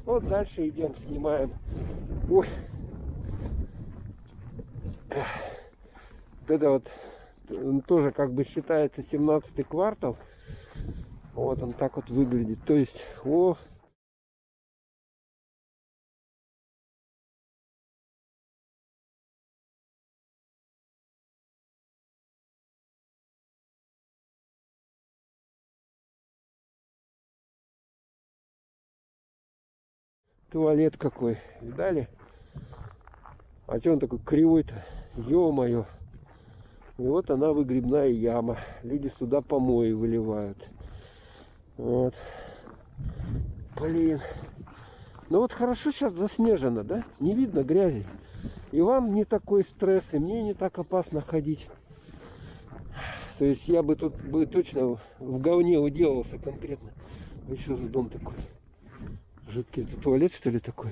Вот дальше идем, снимаем. Ой. Это вот тоже как бы считается 17-й квартал. Вот он так вот выглядит. То есть, туалет какой. Видали? А что он такой кривой-то? Ё-моё. И вот она, выгребная яма. Люди сюда помои выливают. Вот. Блин. Ну вот хорошо сейчас заснежено, да? Не видно грязи. И вам не такой стресс, и мне не так опасно ходить. То есть я бы тут точно в говне уделался конкретно. А что за дом такой? Жидкий, это туалет, что ли, такой?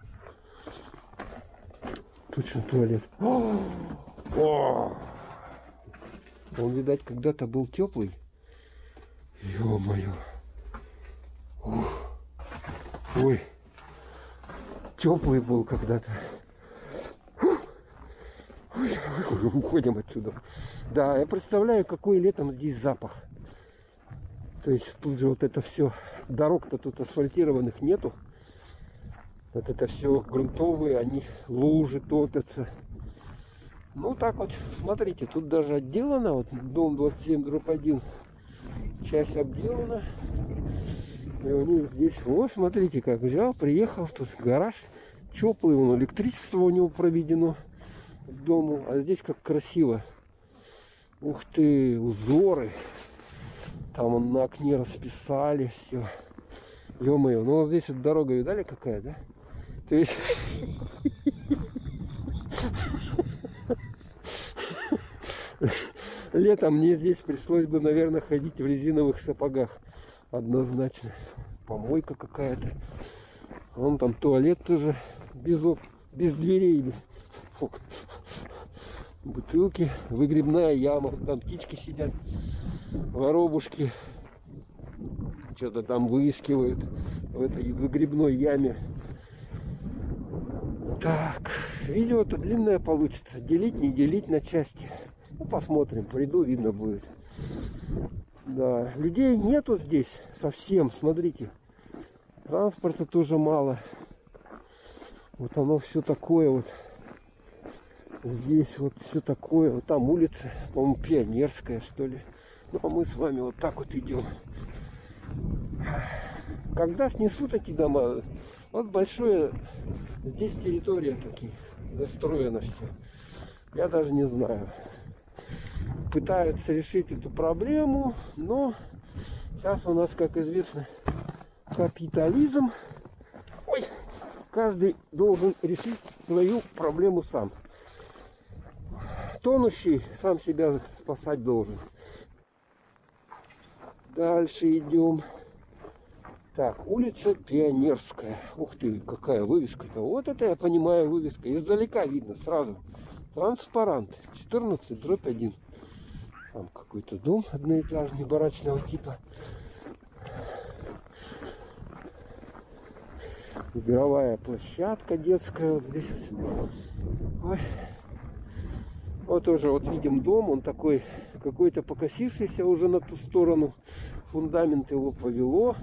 Точно туалет. О! Он, видать, когда-то был теплый. Ё-моё. Ой. Теплый был когда-то. Уходим отсюда. Да, я представляю, какой летом здесь запах. То есть тут же вот это все. Дорог-то тут асфальтированных нету. Вот это все грунтовые, они лужи топятся. Ну так вот, смотрите, тут даже отделано, вот дом 27/1, часть обделана. И у них здесь, вот смотрите, как взял, приехал, тут гараж теплый, вон электричество у него проведено с дому, а здесь как красиво. Ух ты, узоры. Там он на окне расписали все. Ё-моё, ну вот здесь вот дорога, видали, какая, да? То есть... Летом мне здесь пришлось бы, наверное, ходить в резиновых сапогах. Однозначно. Помойка какая-то. Вон там туалет тоже без дверей. Фу. Бутылки. Выгребная яма. Там птички сидят. Воробушки. Что-то там выискивают в этой выгребной яме. Так. Видео-то длинное получится. Делить, не делить на части. Ну, посмотрим, приду, видно будет. Да, людей нету здесь совсем, смотрите. Транспорта тоже мало. Вот оно все такое вот. Здесь вот все такое. Вот там улица, по-моему, Пионерская, что ли. Ну, а мы с вами вот так вот идем. Когда снесут эти дома, вот большое, здесь территория такие, застроено все. Я даже не знаю. Пытаются решить эту проблему, но сейчас у нас, как известно, капитализм. Ой, каждый должен решить свою проблему сам. Тонущий сам себя спасать должен. Дальше идем. Так, улица Пионерская. Ух ты, какая вывеска-то. Вот это я понимаю вывеска. Издалека видно сразу. Транспарант 14/1. Там какой-то дом одноэтажный, барачного типа. Игровая площадка детская вот здесь. Ой. Вот тоже вот видим дом, он такой какой-то покосившийся уже на ту сторону. Фундамент его повело.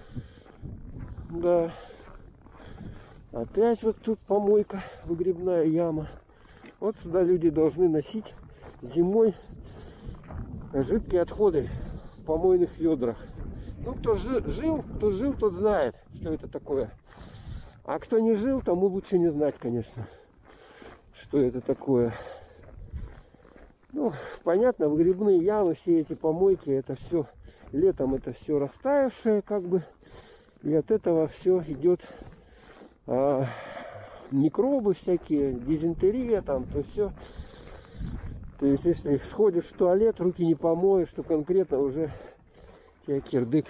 Да. Опять вот тут помойка, выгребная яма. Вот сюда люди должны носить зимой жидкие отходы в помойных ведрах. Ну, кто жил, тот знает, что это такое. А кто не жил, тому лучше не знать, конечно, что это такое. Ну, понятно, выгребные ямы, все эти помойки, это все летом, это все растаявшее, как бы. И от этого все идет микробы всякие, дизентерия там, то все. То есть, если сходишь в туалет, руки не помоешь, то конкретно уже тебя кирдык.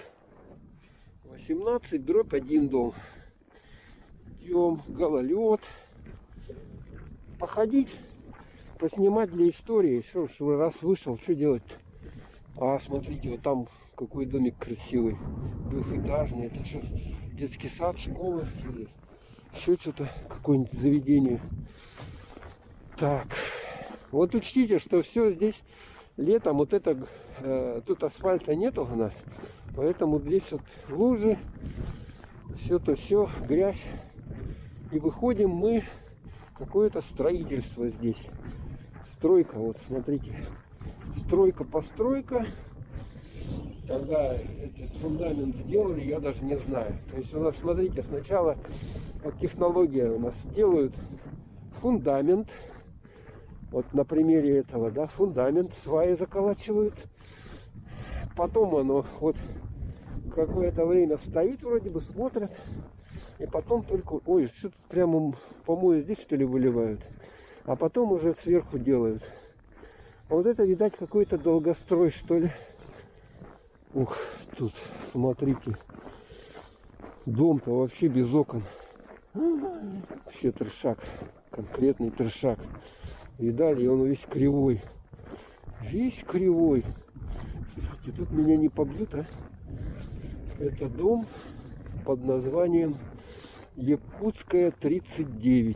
18/1 дом. Идем, гололед. Походить, поснимать для истории. Что ж, раз вышел, что делать-то? А, смотрите, вот там какой домик красивый. Двухэтажный. Это что? детский сад, школа или еще что-то, какое-нибудь заведение. Так, вот учтите, что все здесь летом, вот это, тут асфальта нету у нас, поэтому здесь вот лужи, все, грязь. И выходим мы в какое-то строительство здесь. Стройка, вот смотрите, стройка-постройка. Когда этот фундамент сделали, я даже не знаю. То есть у нас, смотрите, сначала вот технология у нас делают фундамент. Вот на примере этого, да, фундамент, сваи заколачивают. Потом оно вот какое-то время стоит, вроде бы смотрят. И потом только, ой, что тут прямо помои здесь, что ли, выливают. А потом уже сверху делают. Вот это, видать, какой-то долгострой, что ли. Ух, тут, смотрите. Дом-то вообще без окон. Вообще трешак. Конкретный трешак. Видали, он весь кривой. Весь кривой. Слушайте, тут меня не побьют, а? Это дом под названием Якутская 39.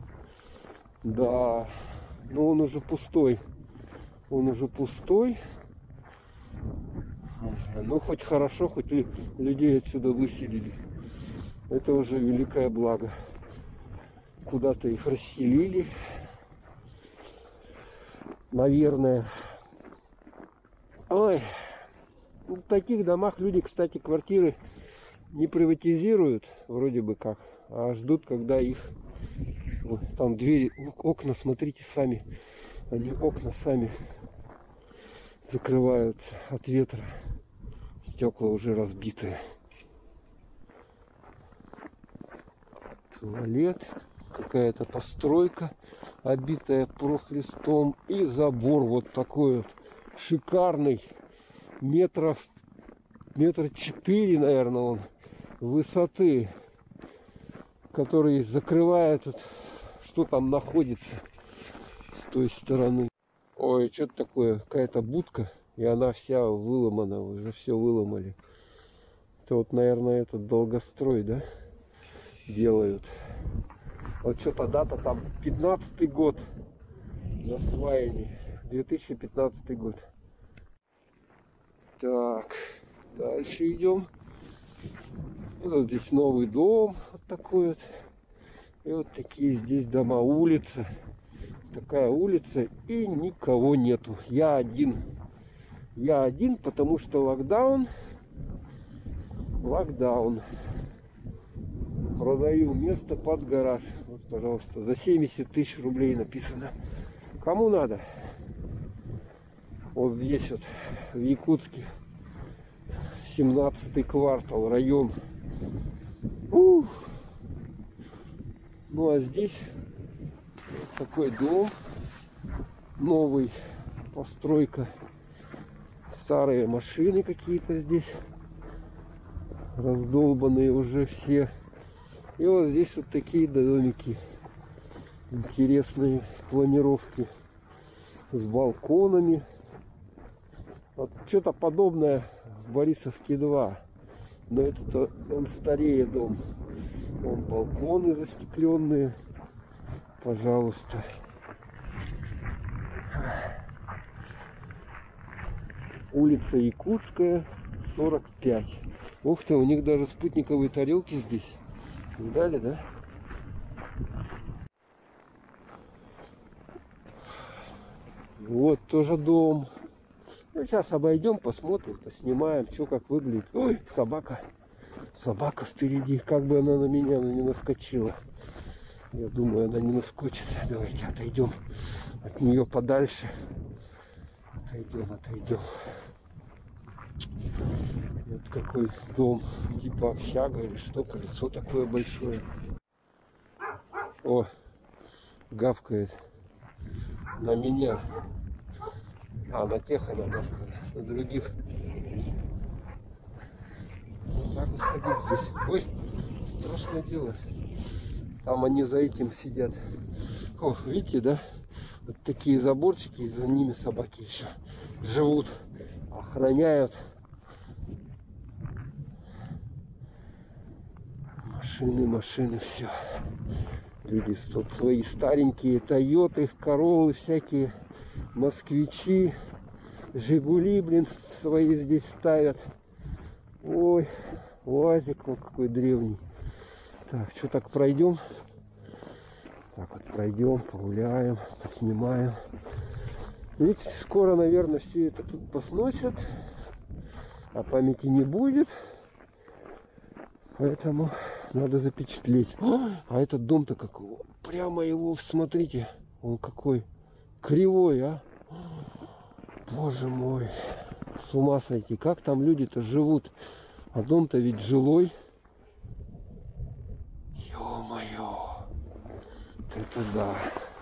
Да, но он уже пустой. Он уже пустой. Ну, хоть хорошо, хоть людей отсюда выселили. Это уже великое благо. Куда-то их расселили. Наверное. Ой. В таких домах люди, кстати, квартиры не приватизируют, вроде бы как, а ждут, когда их... Вот, там двери, окна, смотрите, сами. Они окна сами закрываются от ветра. Стекла уже разбитые. Туалет. Какая-то постройка, обитая профлистом. И забор вот такой вот шикарный. Метр 4, наверное, он высоты, который закрывает, что там находится с той стороны. Ой, что-то такое, какая-то будка, и она вся выломана, уже все выломали. Это вот, наверное, этот долгострой, да, делают. Вот что-то дата там 15-й год засваяния, 2015 год. Так, дальше идем. Вот здесь новый дом, вот такой вот. И вот такие здесь дома, улица. Такая улица, и никого нету. Я один. Я один, потому что локдаун. Локдаун. Продаю место под гараж. Вот, пожалуйста, за 70 тысяч рублей написано. Кому надо? Вот здесь вот, в Якутске, 17-й квартал, район. Ух. Ну а здесь такой дом, новый, постройка, старые машины какие-то здесь, раздолбанные уже все. И вот здесь вот такие домики, интересные планировки, с балконами. Вот что-то подобное в Борисовке 2, но это он старее дом. Вон балконы застекленные, пожалуйста. Улица Якутская, 45. Ух ты, у них даже спутниковые тарелки здесь. Видали, да? Вот тоже дом. Ну, сейчас обойдем, посмотрим, поснимаем, что как выглядит. Ой, собака. Собака впереди. Как бы она на меня не наскочила. Я думаю, она не наскочит. Давайте отойдем от нее подальше. Отойдем. Вот какой дом. Типа общага или что. Колесо такое большое. О, гавкает на меня. А, на тех она гавкает. На других. Вот так вот ходить здесь. Ой, страшное дело. Там они за этим сидят. О, видите, да? Вот такие заборчики, и за ними собаки еще живут, охраняют. машины, все. Люди тут свои старенькие Тойоты, Короллы всякие, Москвичи, Жигули, блин, свои здесь ставят. Ой, УАЗик, вот какой древний. Так, что так пройдем? Так вот пройдем, погуляем, поснимаем. Ведь скоро, наверное, все это тут посносят, а памяти не будет. Поэтому надо запечатлеть. А этот дом-то какой? Прямо его, смотрите, он какой кривой, а? Боже мой, с ума сойти. Как там люди-то живут? А дом-то ведь жилой. Ё-моё. Это да.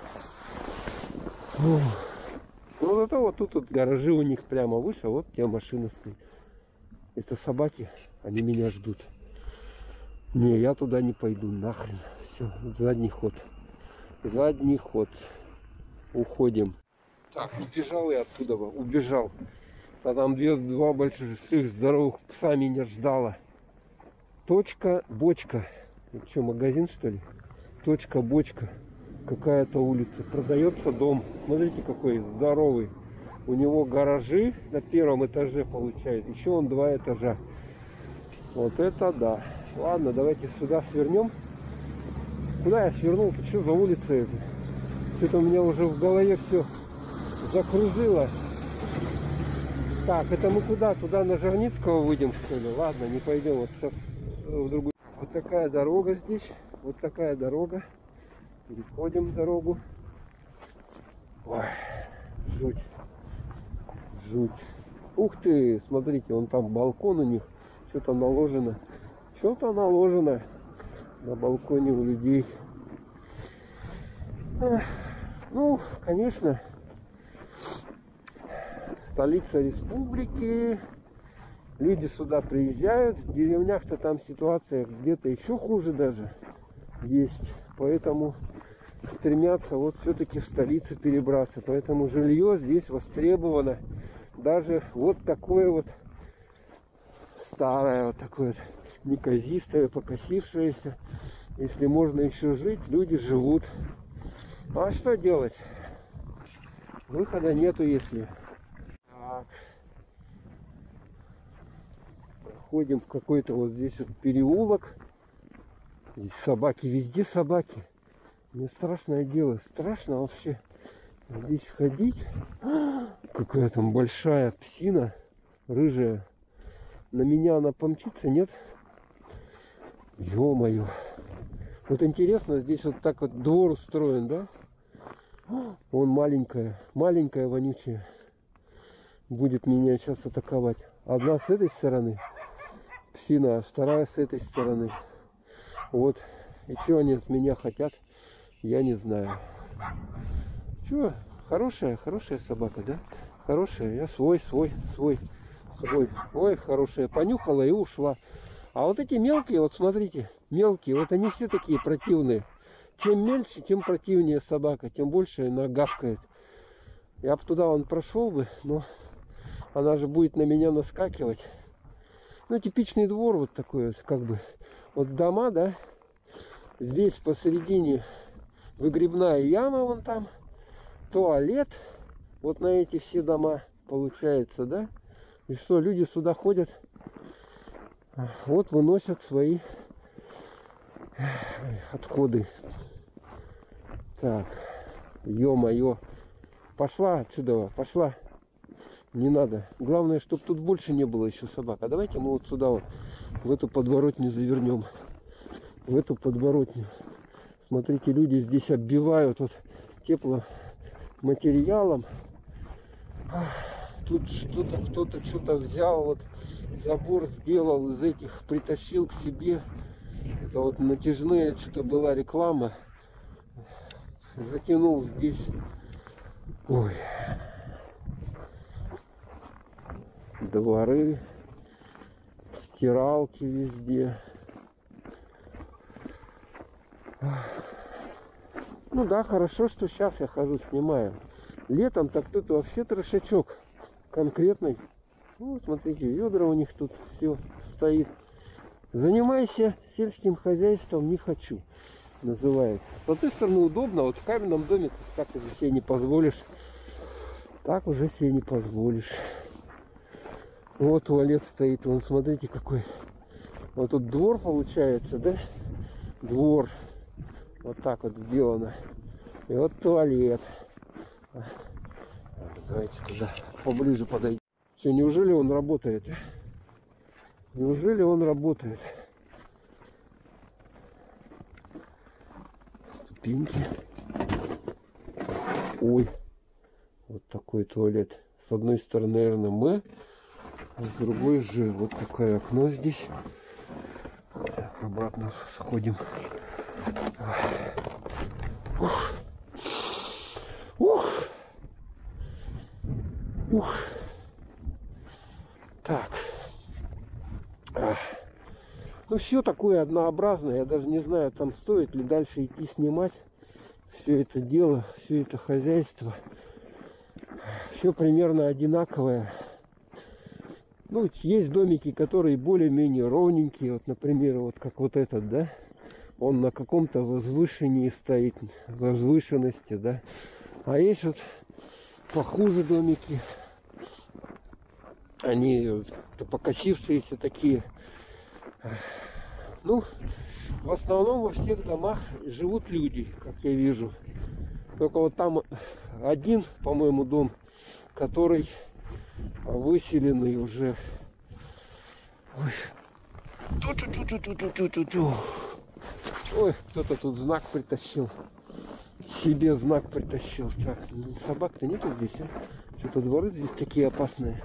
Ну зато вот тут вот гаражи у них прямо выше, вот те машины стоят. Это собаки, они меня ждут. Не, я туда не пойду, нахрен. Все, задний ход. Задний ход. Уходим. Так, убежал я оттуда, убежал. А там два больших здоровых пса меня ждало. Точка, бочка. Это что, магазин, что ли? Точка, бочка. Какая-то улица. Продается дом. Смотрите, какой здоровый. У него гаражи на первом этаже получает. Еще он 2 этажа. Вот это да. Ладно, давайте сюда свернем. Куда я свернул? Что за улица это? Что-то у меня уже в голове все закружило. Так, это мы куда? Туда на Жарницкого выйдем, что ли? Ладно, не пойдем. Вот сейчас в другую. Вот такая дорога здесь. Вот такая дорога. Переходим дорогу. Ой, жуть. Жуть. Ух ты, смотрите, вон там балкон у них. Что-то наложено. Что-то наложено на балконе у людей. Ну, конечно, столица республики. Люди сюда приезжают. В деревнях-то там ситуация где-то еще хуже даже есть. Поэтому стремятся вот все-таки в столице перебраться. Поэтому жилье здесь востребовано. Даже вот такое вот старое, вот такое вот неказистое, покосившееся. Если можно еще жить, люди живут. А что делать? Выхода нету, если. Так. Проходим в какой-то вот здесь вот переулок. Здесь собаки, везде собаки. Мне страшное дело, страшно вообще здесь ходить. Какая там большая псина, рыжая. На меня она помчится, нет? Ё-моё. Вот интересно, здесь вот так вот двор устроен, да? Вон маленькая, маленькая вонючая будет меня сейчас атаковать. Одна с этой стороны псина, а вторая с этой стороны. Вот. И что они от меня хотят, я не знаю. Что? Хорошая собака, да? Хорошая. Я свой. Ой, хорошая. Понюхала и ушла. А вот эти мелкие, вот смотрите, мелкие, вот они все такие противные. Чем мельче, тем противнее собака, тем больше она гавкает. Я бы туда вон прошел бы, но она же будет на меня наскакивать. Ну, типичный двор вот такой вот, как бы. Вот дома, да? Здесь посередине выгребная яма вон там. Туалет. Вот на эти все дома получается, да? И что, люди сюда ходят. Вот выносят свои отходы. Так. Ё-моё. Пошла отсюда, пошла. Не надо. Главное, чтобы тут больше не было еще собак. А давайте мы вот сюда вот, в эту подворотню завернем. В эту подворотню. Смотрите, люди здесь оббивают вот тепломатериалом. Тут кто-то что-то взял, вот забор сделал из этих, притащил к себе. Это вот натяжные, что-то была реклама. Затянул здесь. Ой. Дворы, стиралки везде. Ну да, хорошо, что сейчас я хожу, снимаю. Летом так тут вообще трешачок конкретный. Ну, смотрите, ведра у них тут все стоит. Занимайся сельским хозяйством не хочу, называется. С одной стороны удобно, вот в каменном доме так уже себе не позволишь. Так уже себе не позволишь. Вот туалет стоит, вон смотрите какой. Вот тут двор получается, да? Двор. Вот так вот сделано. И вот туалет. Давайте туда поближе подойдем. Что, неужели он работает? Неужели он работает? Ступеньки. Ой. Вот такой туалет. С одной стороны, наверное, М, а с другой Ж. Вот такое окно здесь. Так, обратно сходим. Ух. Ух. Ух. Так. Ну, все такое однообразное. Я даже не знаю, там стоит ли дальше идти снимать все это дело, все это хозяйство. Все примерно одинаковое. Ну, есть домики, которые более-менее ровненькие. Вот, например, вот как вот этот, да? Он на каком-то возвышении стоит, возвышенности, да? А есть вот похуже домики. Они покосившиеся такие. Ну, в основном во всех домах живут люди, как я вижу. Только вот там один, по-моему, дом, который выселенный уже. Ой, ой, кто-то тут знак притащил. Себе знак притащил. Так, собак-то нету здесь, а? Что-то дворы здесь такие опасные.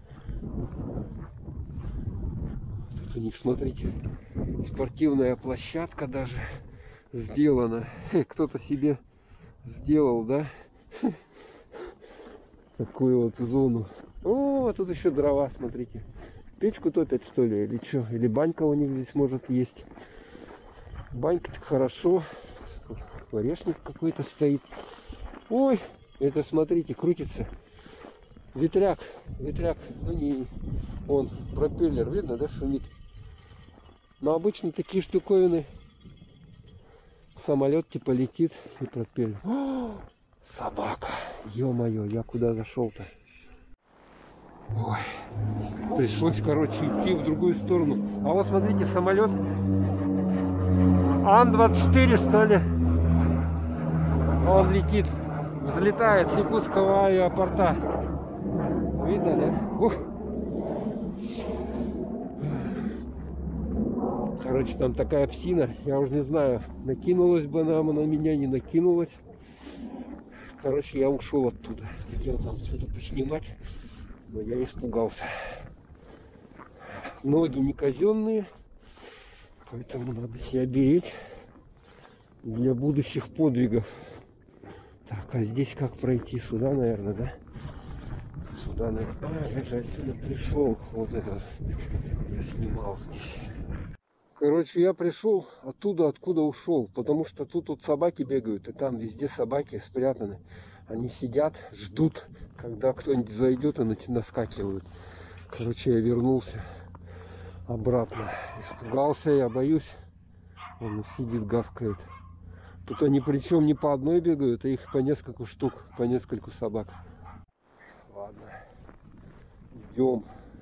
Тут у них, смотрите, спортивная площадка даже сделана. Кто-то себе сделал, да? Такую вот зону. О, тут еще дрова, смотрите. Печку топят, что ли, или что? Или банька у них здесь может есть. Банька-то хорошо. Орешник какой-то стоит. Ой, это, смотрите, крутится. Ветряк, ветряк. Ну не он, пропеллер, видно, да, шумит. Но обычно такие штуковины. Самолет типа летит и пропеллер. О, собака. Ё-моё, я куда зашел-то? Ой, пришлось, короче, идти в другую сторону. А вот смотрите, самолет Ан-24, что ли? Он летит, взлетает с Якутского аэропорта. Видно, да? Ух. Короче, там такая псина, я уже не знаю, накинулась бы она на меня, не накинулась. Короче, я ушел оттуда. Хотел там что-то поснимать, но я испугался. Ноги не казенные, поэтому надо себя беречь для будущих подвигов. Так, а здесь как пройти? Сюда, наверное, да? Сюда, наверное. А, я же отсюда пришел. Вот это я снимал здесь. Короче, я пришел оттуда, откуда ушел, потому что тут вот собаки бегают, и там везде собаки спрятаны. Они сидят, ждут, когда кто-нибудь зайдет и наскакивают. Короче, я вернулся обратно. Испугался, я боюсь. Он сидит, гавкает. Тут они причем не по одной бегают, а их по несколько штук, по нескольку собак. Ладно, идем.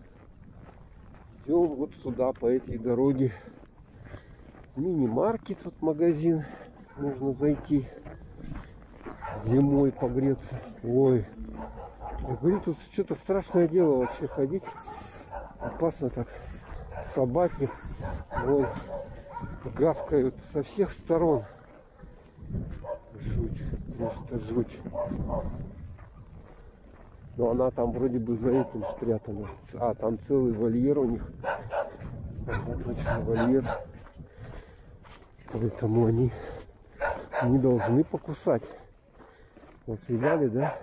Идем вот сюда, по этой дороге. Мини-маркет, вот магазин. Нужно зайти зимой погреться. Ой, я говорю, тут что-то страшное дело вообще ходить. Опасно так. Собаки, ой, гавкают со всех сторон. Жуть, просто жуть. Но она там вроде бы за этим спрятана. А, там целый вольер у них. Вот точно вольер. Поэтому они не должны покусать. Вот видали, да?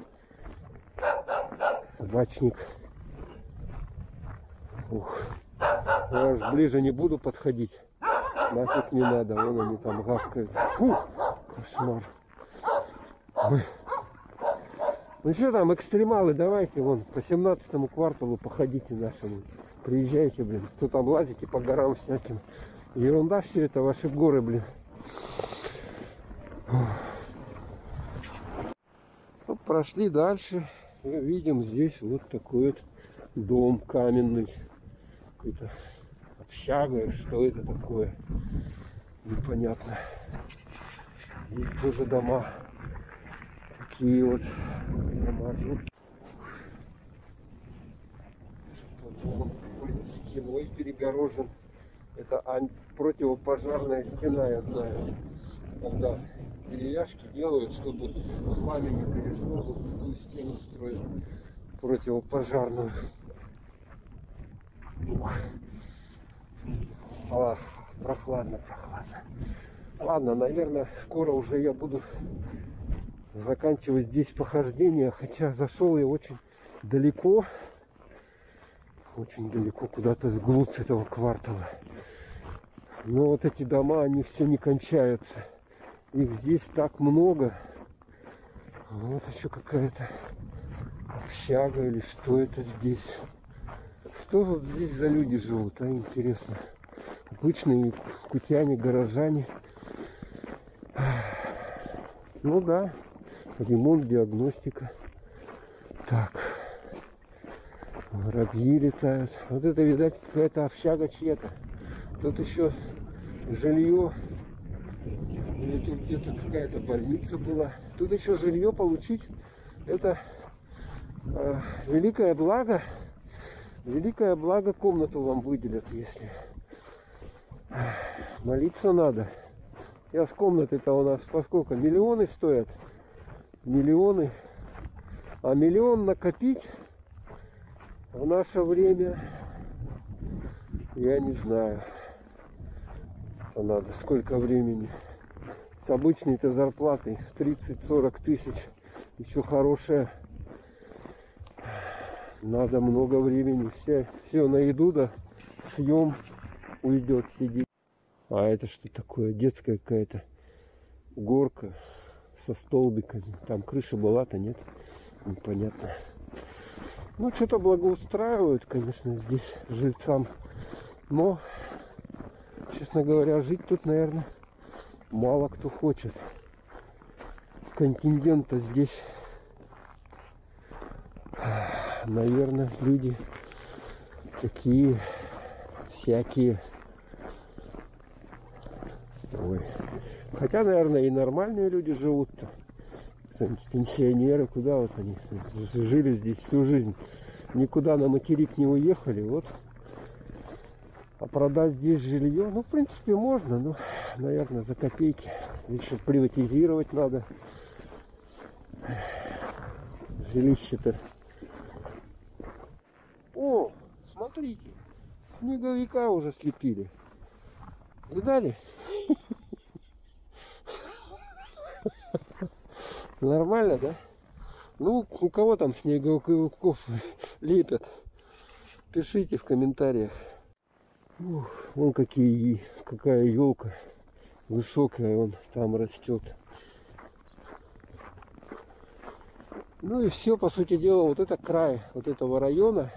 Собачник. Ух. Я уж ближе не буду подходить. Нафиг не надо. Вон они там гавкают. Фух, кошмар. Ой. Ну что там, экстремалы, давайте вон по 17-му кварталу походите нашему. Приезжайте, блин. Кто там лазите по горам всяким. Ерунда все это, ваши горы, блин. Ну, прошли дальше. И видим здесь вот такой вот дом каменный. Какой-то общага. Что это такое? Непонятно. Здесь тоже дома. Такие вот дома. Стеной перегорожен. Это противопожарная стена, я знаю. Когда деревяшки делают, чтобы пламя не перешло, вот такую стену строят противопожарную. Прохладно. Ладно, наверное, скоро уже я буду заканчивать здесь похождение, хотя зашел я очень далеко куда-то вглубь этого квартала. Но вот эти дома, они все не кончаются. Их здесь так много. Вот еще какая-то общага или что это здесь. Что вот здесь за люди живут, а интересно. Обычные кутяне, горожане. Ну да, ремонт, диагностика. Так. Воробьи летают. Вот это, видать, какая-то общага чья-то. Тут еще жилье. Или тут где-то какая-то больница была. Тут еще жилье получить. Это великое благо. Великое благо, комнату вам выделят, если молиться надо. Сейчас комнаты-то у нас поскольку миллионы стоят. Миллионы. А миллион накопить в наше время, я не знаю, что надо, сколько времени. С обычной-то зарплатой 30-40 тысяч, еще хорошая. Надо много времени. Все на еду, да, съем уйдет сидеть. А это что такое? Детская какая-то горка со столбиками. Там крыша была-то, нет? Непонятно. Ну, что-то благоустраивают, конечно, здесь жильцам. Но, честно говоря, жить тут, наверное, мало кто хочет. Контингент-то здесь, наверное, люди такие всякие. Ой. Хотя, наверное, и нормальные люди живут-то. Пенсионеры, куда вот они жили здесь всю жизнь, никуда на материк не уехали, вот. А продать здесь жилье, ну, в принципе, можно, но, наверное, за копейки. Еще приватизировать надо. Жилище-то. О, смотрите, снеговика уже слепили. Видали? Нормально, да? Ну, у кого там снеговиков лепят? Пишите в комментариях. Вон какая елка высокая, вон там растет. Ну и все, по сути дела, вот это край вот этого района,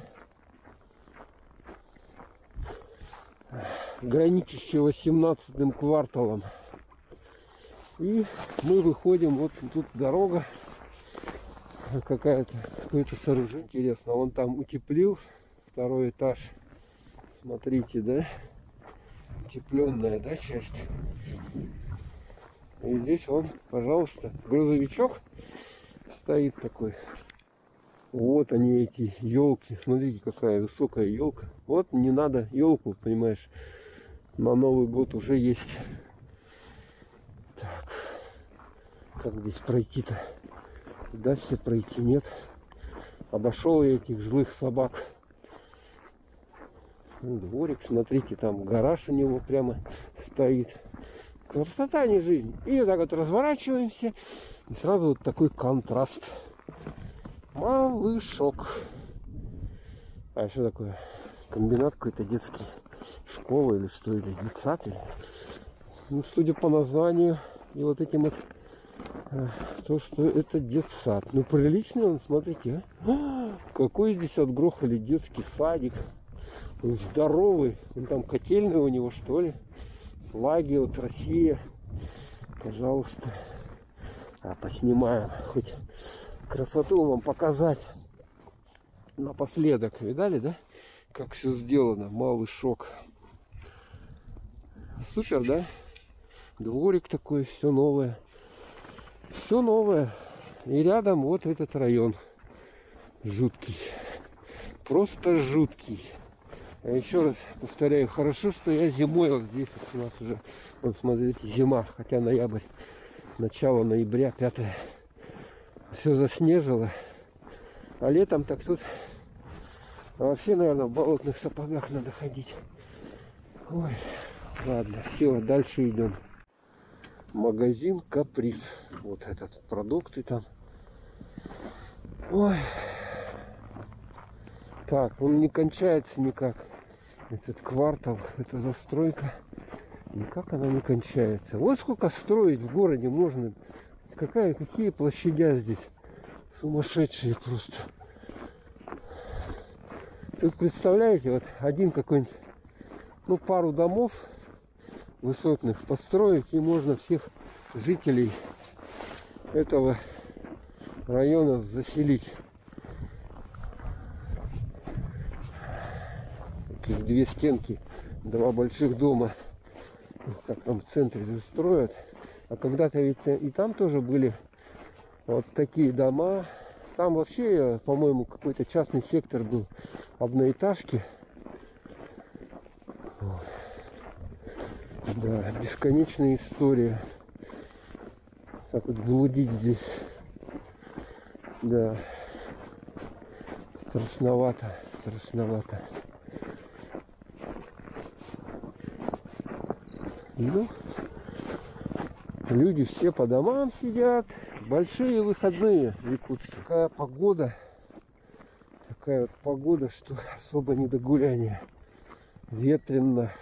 граничащего с 17-м кварталом. И мы выходим, вот тут дорога какая-то, какое-то сооружение. Интересно, он там утеплил второй этаж. Смотрите, да? Утепленная, да, часть. И здесь он, пожалуйста, грузовичок стоит такой. Вот они, эти елки. Смотрите, какая высокая елка. Вот не надо елку, понимаешь, на Новый год уже есть. Так, как здесь пройти-то? Удастся пройти, нет. Обошел я этих злых собак. Дворик, смотрите, там гараж у него прямо стоит. Красота, не жизнь. И вот так вот разворачиваемся. И сразу вот такой контраст. Малышок. А что такое? Комбинат какой-то детский. Школа или что? Или детсад? Или... Ну, судя по названию и вот этим вот, то, что это детсад. Ну, приличный он, смотрите, а? Какой здесь отгрохали детский садик. Он здоровый. Он там котельная у него, что ли? флаги, вот Россия. Пожалуйста. Поснимаем. Хоть красоту вам показать. Напоследок. Видали, да? Как все сделано. Малый шок. Супер, да? Дворик такой, все новое. Все новое. И рядом вот этот район. Жуткий. Просто жуткий. Я еще раз повторяю, хорошо, что я зимой вот здесь вот у нас уже, вот смотрите, зима, хотя ноябрь, начало ноября, 5, все заснежило. А летом так тут вообще, наверное, в болотных сапогах надо ходить. Ой, ладно, все, дальше идем. Магазин Каприз. Вот этот, продукты там. Ой. Так, он не кончается никак. Этот квартал, эта застройка. Никак она не кончается. Вот сколько строить в городе можно. Какие площадя здесь. Сумасшедшие просто. Тут представляете, вот один какой-нибудь, ну, пару домов высотных построить, и можно всех жителей этого района заселить. Таких 2 стенки, 2 больших дома, как там в центре застроят. А когда-то ведь и там тоже были вот такие дома. Там вообще, по-моему, какой-то частный сектор был, одноэтажки. Да, бесконечная история. Так вот блудить здесь. Да. Страшновато, страшновато. Ну, люди все по домам сидят. Большие выходные в Якутске. Такая погода. Такая вот погода, что особо не до гуляния. Ветрено.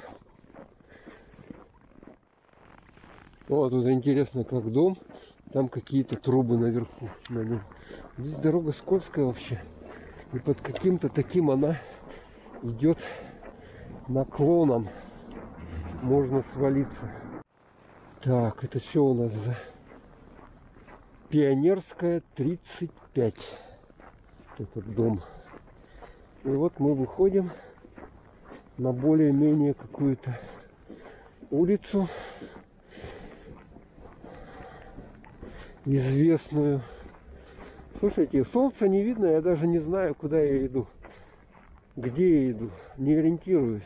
О, тут интересно, как дом. Там какие-то трубы наверху на нем. Здесь дорога скользкая вообще. И под каким-то таким она идет наклоном. Можно свалиться. Так, это что у нас за Пионерская 35. Этот дом. И вот мы выходим на более-менее какую-то улицу. Известную. Слушайте, солнца не видно, я даже не знаю, куда я иду. Где я иду, не ориентируюсь.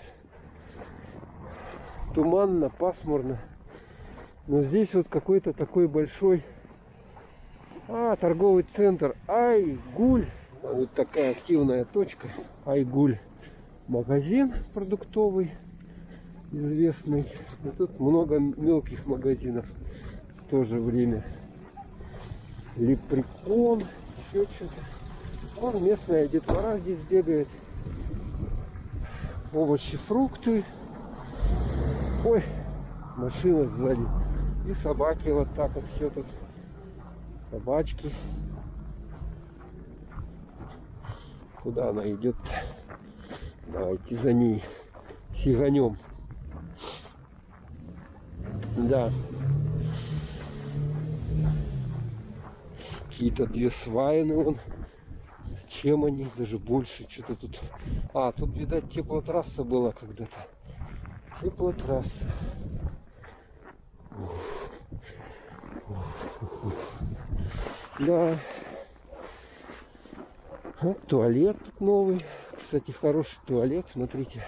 Туманно, пасмурно. Но здесь вот какой-то такой большой торговый центр Айгуль. Вот такая активная точка. Айгуль. Магазин продуктовый известный. И тут много мелких магазинов в то же время. Лепрекон, еще что-то. Вон местная детвора здесь бегает. Овощи, фрукты. Ой, машина сзади. И собаки вот так вот все тут. Собачки. Куда она идет-то? Давайте за ней сиганем. Да. Какие-то 2 свайны вон. Чем они? Даже больше. Что-то тут. Тут, видать, теплотрасса была когда-то. Теплотрасса. Да. Вот туалет тут новый. Кстати, хороший туалет, смотрите.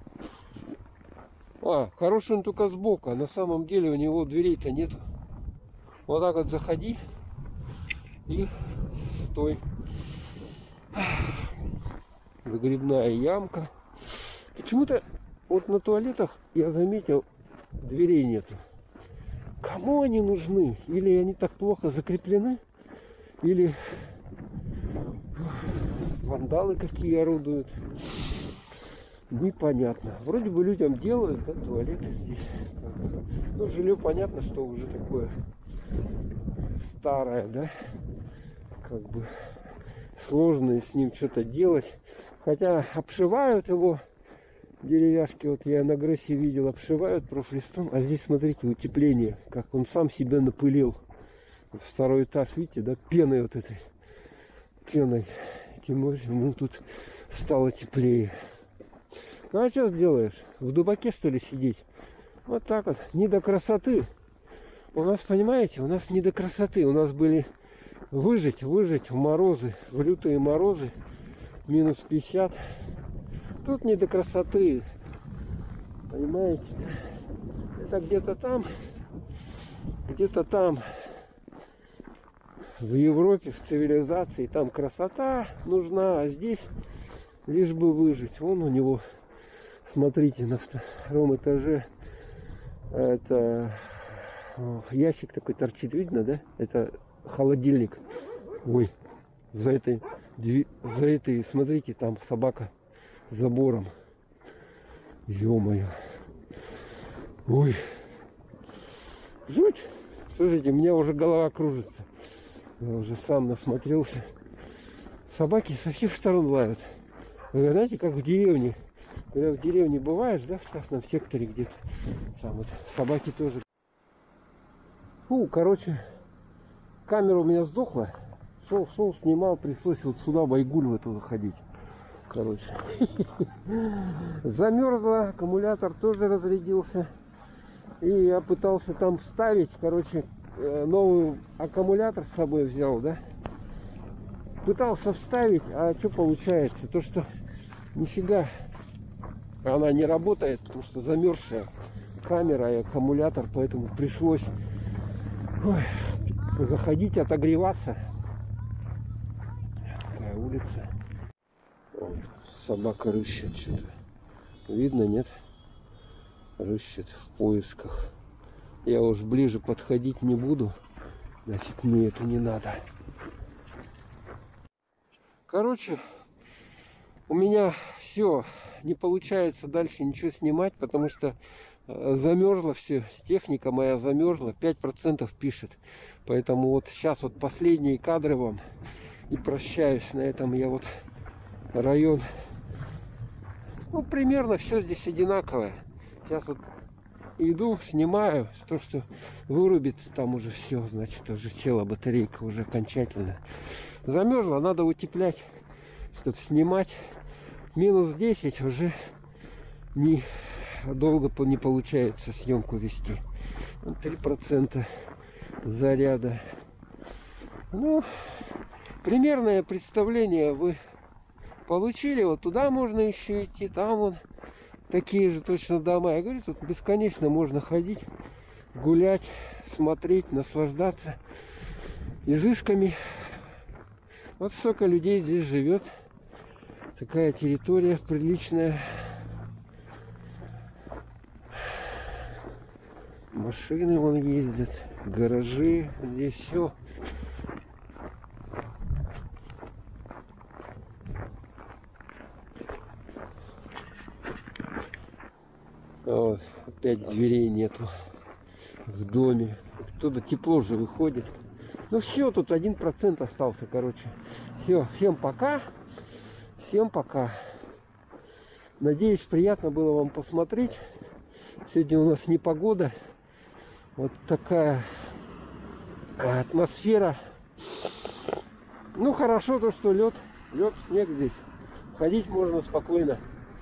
Хороший он только сбоку, а на самом деле у него дверей-то нет. Вот так вот заходи и стой. Выгребная ямка. Почему-то вот на туалетах я заметил, дверей нету. Кому они нужны? Или они так плохо закреплены, или вандалы какие орудуют. Непонятно. Вроде бы людям делают, да, туалеты здесь. Ну, жилье понятно, что уже такое старое, да. Как бы сложно с ним что-то делать. Хотя обшивают его Деревяшки, вот я на Грессе видел, обшивают профлистом, а здесь, смотрите, утепление, как он сам себя напылил. Вот второй этаж, видите, да, пеной вот этой, пеной. Ему тут стало теплее. Ну, а что сделаешь? В дубаке, что ли, сидеть? Вот так вот, не до красоты. У нас, понимаете, у нас не до красоты. У нас были выжить в морозы, в лютые морозы, минус 50. Тут не до красоты, понимаете? Это где-то там, в Европе, в цивилизации, там красота нужна, а здесь лишь бы выжить. Вон у него, смотрите, на втором этаже это ящик такой торчит, видно, да? Это холодильник. Ой, за этой, смотрите, там собака забором. Ё-моё. Ой. Жуть. Слушайте, у меня уже голова кружится. Я уже сам насмотрелся. Собаки со всех сторон лают. Вы знаете, как в деревне. Когда в деревне бываешь, да, в частном секторе где-то. Там вот собаки тоже. Фу, короче, камера у меня сдохла. Шел, снимал, пришлось вот сюда, в Айгуль, в эту заходить. Короче. Замерзла, аккумулятор тоже разрядился. И я пытался там вставить, короче, новый аккумулятор с собой взял, да. Пытался вставить, а что получается? То, что нифига она не работает, потому что замерзшая камера и аккумулятор, поэтому пришлось заходить, отогреваться. Такая улица. Собака рыщет что-то. Видно, нет? Рыщет в поисках. Я уж ближе подходить не буду. Нафиг мне это не надо. Короче, у меня все. Не получается дальше ничего снимать, потому что замерзла все. Техника моя замерзла. 5% пишет. Поэтому вот сейчас вот последние кадры вам. И прощаюсь. На этом я вот район. Ну, примерно все здесь одинаковое. Сейчас вот иду, снимаю. То, что вырубится, там уже все. Значит, уже села батарейка уже окончательно. Замерзла, надо утеплять, чтобы снимать. Минус 10 уже долго не получается съемку вести. 3% заряда. Ну, примерное представление вы получили. Вот туда можно еще идти, там вон такие же точно дома. Я говорю, тут бесконечно можно ходить, гулять, смотреть, наслаждаться изысками. Вот столько людей здесь живет. Такая территория приличная. Машины вон ездят, гаражи, здесь все. Вот, опять дверей нету в доме. Оттуда тепло же выходит. Ну все, тут 1% остался, короче. Все, всем пока. Всем пока. Надеюсь, приятно было вам посмотреть. Сегодня у нас непогода. Вот такая атмосфера. Ну хорошо то, что лед, снег здесь. Ходить можно спокойно.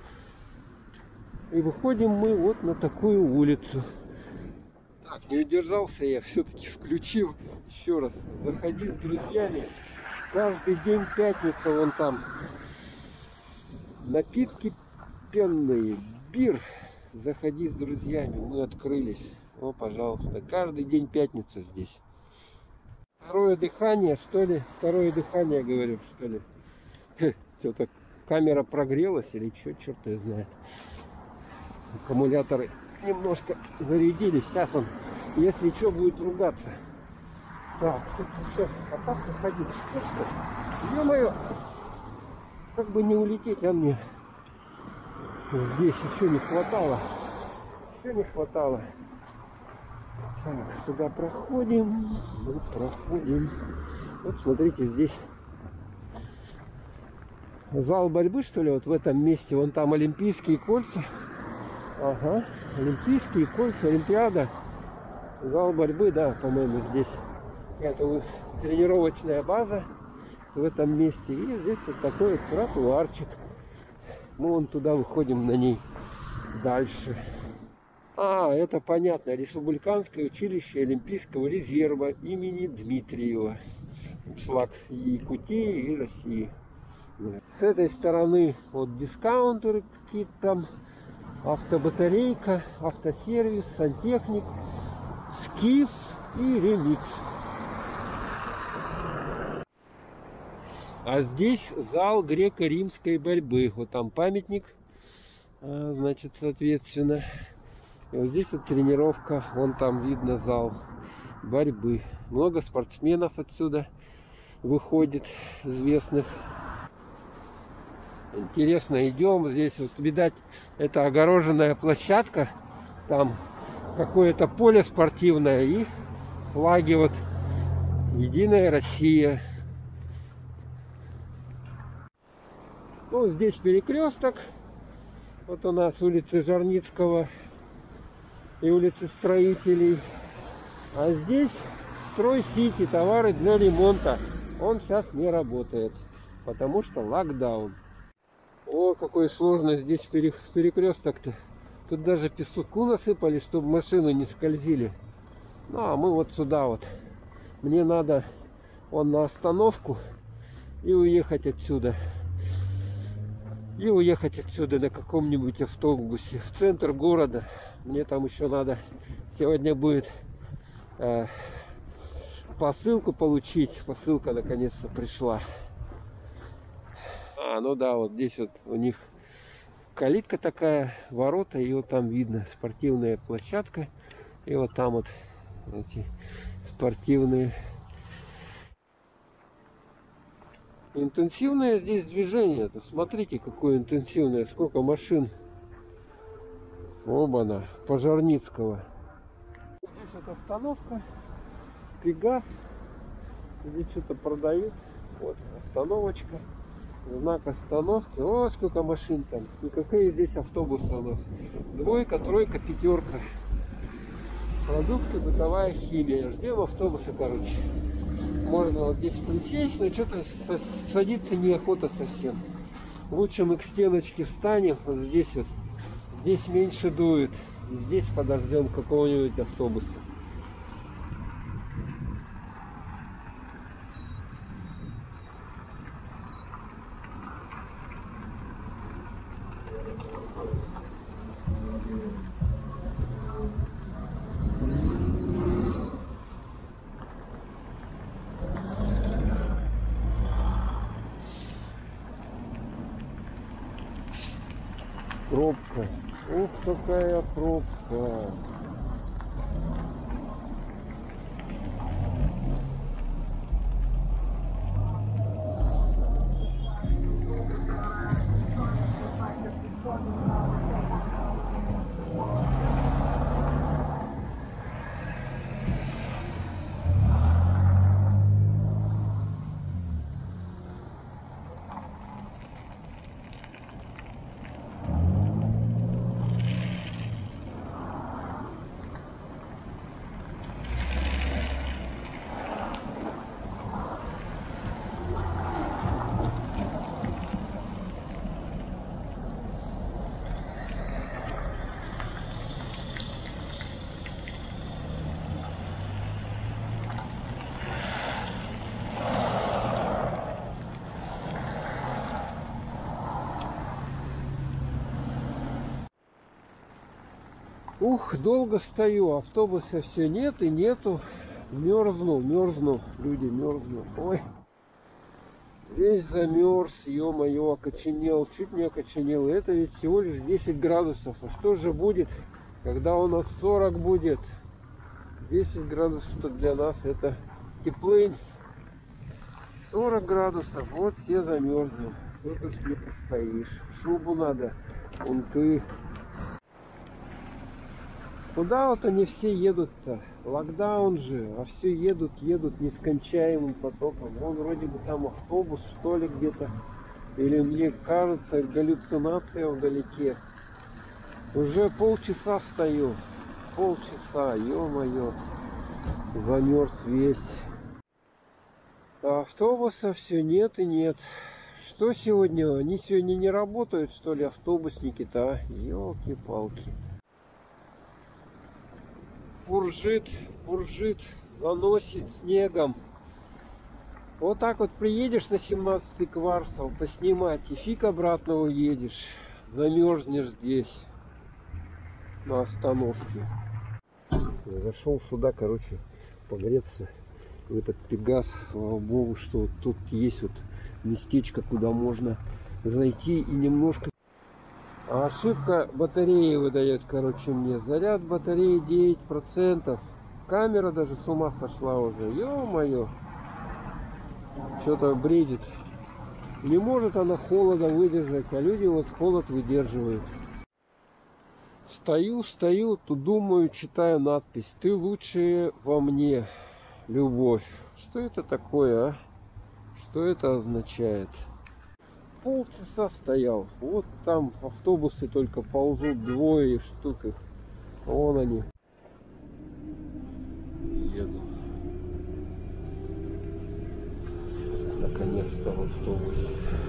И выходим мы вот на такую улицу. Так, не удержался я, все-таки включил еще раз. Заходи с друзьями. Каждый день пятница вон там. Напитки пенные, бир. Заходи с друзьями, мы открылись. О, пожалуйста. Каждый день пятница здесь. Второе дыхание, что ли? Второе дыхание, говорю, что ли? Что-то камера прогрелась или что, черт ее знает. Аккумуляторы немножко зарядились. Сейчас он, если что, будет ругаться. Так, тут сейчас опасно ходить. Ё-моё! Как бы не улететь, а мне здесь еще не хватало. Еще не хватало. Так, сюда проходим. Вот проходим. Вот смотрите, здесь зал борьбы, что ли, вот в этом месте. Вон там Олимпийские кольца. Ага, Олимпийские кольца, Олимпиада. Зал борьбы, да, по-моему, здесь. Это вот тренировочная база в этом месте. И здесь вот такой вот тротуарчик. Мы вон туда выходим на ней дальше. А, это понятно. Республиканское училище Олимпийского резерва имени Дмитриева. Флаг Якутии и России. С этой стороны вот дискаунтеры какие-то там. Автобатарейка, автосервис, сантехник, Скиф и Ремикс. А здесь зал греко-римской борьбы. Вот там памятник, значит, соответственно. И вот здесь вот тренировка. Вон там видно зал борьбы. Много спортсменов отсюда выходит, известных. Интересно, идем. Здесь вот, видать, это огороженная площадка. Там какое-то поле спортивное. И флаги вот Единая Россия. Ну, здесь перекресток. Вот у нас улица Жарницкого и улица Строителей. А здесь Строй-Сити, товары для ремонта. Он сейчас не работает, потому что локдаун. О, какой сложный здесь перекресток-то. Тут даже песку насыпали, чтобы машины не скользили. Ну, а мы вот сюда вот. Мне надо вон на остановку и уехать отсюда. И уехать отсюда на каком-нибудь автобусе в центр города. Мне там еще надо. Сегодня будет посылку получить. Посылка наконец-то пришла. А, ну да, вот здесь вот у них калитка такая, ворота, и вот там видно спортивная площадка. И вот там вот эти спортивные. Интенсивное здесь движение. -то. Смотрите, какое интенсивное. Сколько машин. Оба-на, Пожарницкого. Здесь вот остановка. Пегас. Здесь что-то продают. Вот остановочка. Знак остановки. О, сколько машин там. И какие здесь автобусы у нас. Двойка, тройка, пятерка. Продукты, бытовая химия. Ждем автобуса, короче. Можно вот здесь присесть, но что-то садиться неохота совсем. Лучше мы к стеночке встанем. Вот здесь вот. Здесь меньше дует. Здесь подождем какого-нибудь автобуса. Пробка. Ух, какая пробка. Ух, долго стою, автобуса все нет и нету. Мерзну, люди, мерзну. Ой, весь замерз, ё-моё, окоченел, чуть не окоченел. Это ведь всего лишь 10 градусов. А что же будет, когда у нас 40 будет? 10 градусов для нас это теплынь. 40 градусов, вот все замерзли. Только ж не постоишь. Шубу надо, унты. Куда вот они все едут-то? Локдаун же, а все едут нескончаемым потоком. Вон вроде бы там автобус, что ли, где-то Или мне кажется, галлюцинация вдалеке. Уже полчаса стою. Полчаса, ё-моё. Замерз весь. А автобуса все нет и нет. Что сегодня? Они сегодня не работают, что ли, автобусники-то, а? Ёлки-палки. Буржит, заносит снегом. Вот так вот приедешь на 17-й квартал поснимать, и фиг обратно уедешь. Замерзнешь здесь, на остановке. Я зашел сюда, короче, погреться. В этот Пегас, слава богу, что вот тут есть вот местечко, куда можно зайти и немножко... А ошибка батареи выдает, короче, мне. Заряд батареи 9%. Камера даже с ума сошла уже. Ё-моё. Что-то бредит. Не может она холода выдержать, а люди вот холод выдерживают. Стою, тут думаю, читаю надпись. Ты лучшее во мне, любовь. Что это такое, а? Что это означает? Полчаса стоял. Вот там автобусы только ползут, двое штук их. Вон они. Еду. Наконец-то в автобусе.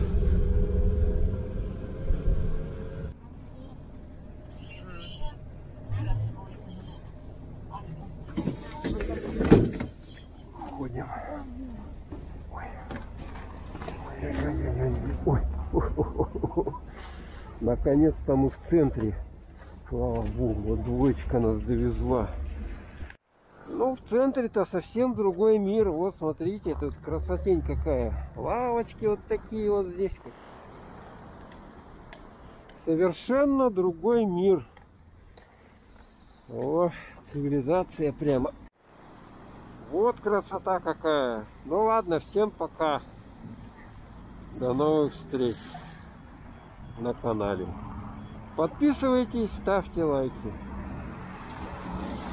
Ходим. Ой. Ой. Наконец-то мы в центре. Слава богу, вот двоечка нас довезла. Ну, в центре-то совсем другой мир. Вот, смотрите, тут красотень какая. Лавочки вот такие вот здесь. Совершенно другой мир. О, цивилизация прямо. Вот красота какая. Ну ладно, всем пока. До новых встреч на канале. Подписывайтесь, ставьте лайки.